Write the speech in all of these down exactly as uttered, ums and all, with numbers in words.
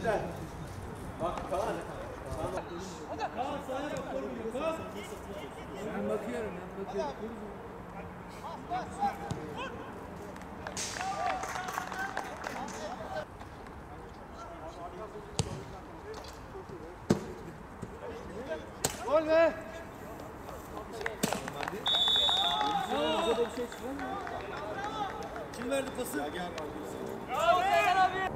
Ben bakıyorum, ben bakıyorum. Gol be! Kim verdi pası? Bravo Seyhan abi!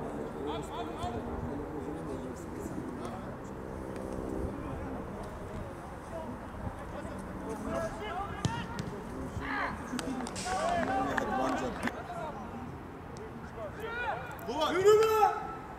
Yürü be!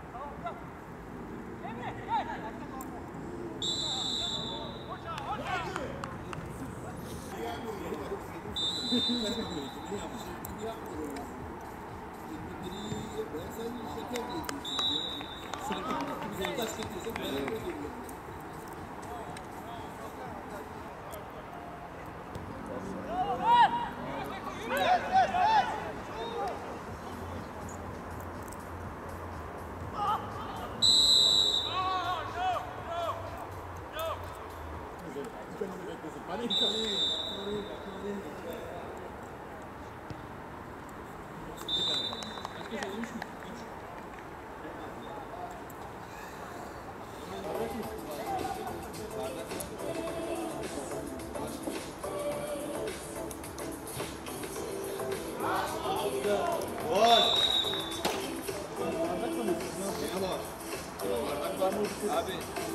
Abi,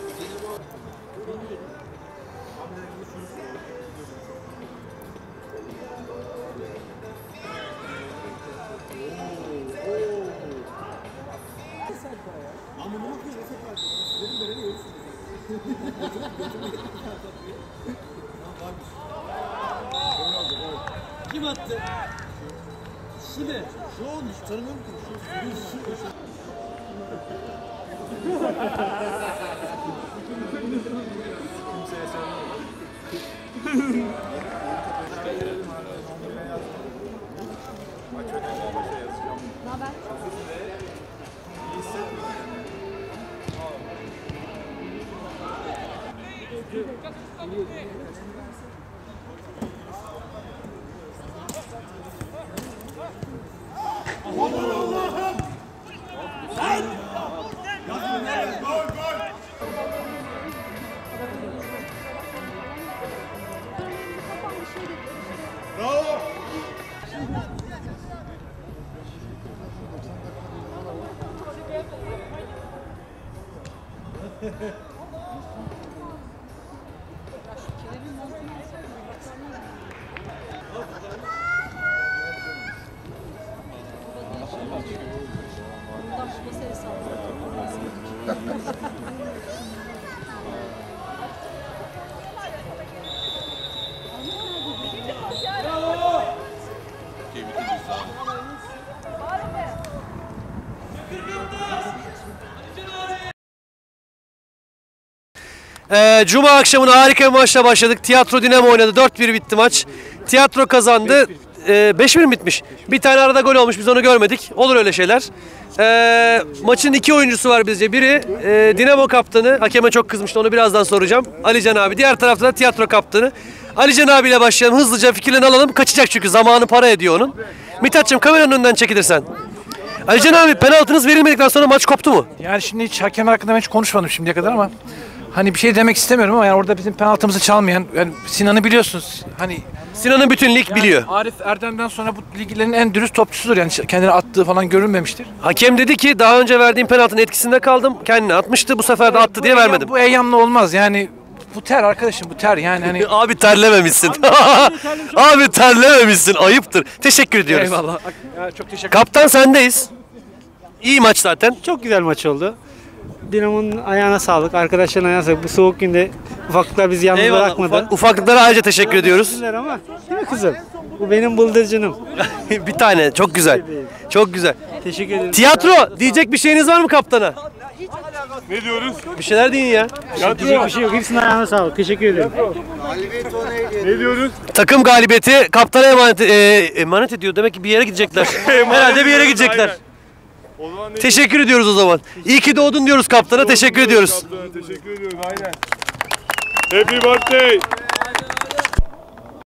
kim attı? Şu ne? Şu olmuş, tanımıyorum ki. Şu, şu, şu. Kimseye söylemedim. Maç önemli bir şey yazacağım. Ne haber? İyi hissetmiyorum. Aman Allah'ım! Lan! Gol gol! Bravo! Ee, Cuma akşamına harika bir maçla başladık. Tiyatro Dinamo oynadı. dört bir bitti maç. Tiyatro kazandı. Ee, beş bir mi bitmiş? Bir tane arada gol olmuş. Biz onu görmedik. Olur öyle şeyler. Ee, maçın iki oyuncusu var bizce. Biri e, Dinamo kaptanı. Hakeme çok kızmıştı. Onu birazdan soracağım. Alican abi. Diğer tarafta da tiyatro kaptanı. Alican abiyle başlayalım. Hızlıca fikirlerini alalım. Kaçacak çünkü. Zamanı para ediyor onun. Mithat'cığım kameranın önünden çekilirsen. Alican abi, penaltınız verilmedikten sonra maç koptu mu? Yani şimdi hiç hakem hakkında ben hiç konuşmadım şimdiye kadar ama hani bir şey demek istemiyorum ama yani orada bizim penaltımızı çalmayan, yani Sinan'ı biliyorsunuz. Hani Sinan'ın bütün lig yani biliyor. Arif Erdem'den sonra bu liglerin en dürüst topçusudur, yani kendini attığı falan görünmemiştir. Hakem dedi ki daha önce verdiğim penaltının etkisinde kaldım. Kendini atmıştı. Bu sefer de attı diye vermedim. Bu eyyamla olmaz yani. Bu ter arkadaşım, bu ter yani hani. Abi terlememişsin. Abi terlememişsin. Ayıptır. Teşekkür ediyoruz. Eyvallah. Ya, çok teşekkür ederim. Kaptan sendeyiz. İyi maç zaten. Çok güzel maç oldu. Dinamo'nun ayağına sağlık, arkadaşların ayağına sağlık. Bu soğuk günde ufaklıklar bizi yalnız Eyvallah. bırakmadı. Ufak, ufaklıklara ayrıca teşekkür ediyoruz. Güzel ama değil mi kızım? Bu benim bıldırcınım. Bir tane. Çok güzel. Çok güzel. Teşekkür ederim. Tiyatro. Diyecek bir şeyiniz var mı kaptana? Ne diyoruz? Bir şeyler deyin ya. Diyecek bir şey yok. Hepsinin ayağına sağlık. Teşekkür ederim. Ne diyoruz? Takım galibiyeti kaptana emanet, e, emanet ediyor. Demek ki bir yere gidecekler. Herhalde bir yere gidecekler. O zaman ne Teşekkür ediyoruz o zaman. İyi ki doğdun diyoruz kaptana. Teşekkür ediyoruz. Kaptana teşekkür ediyoruz aynen. Happy birthday.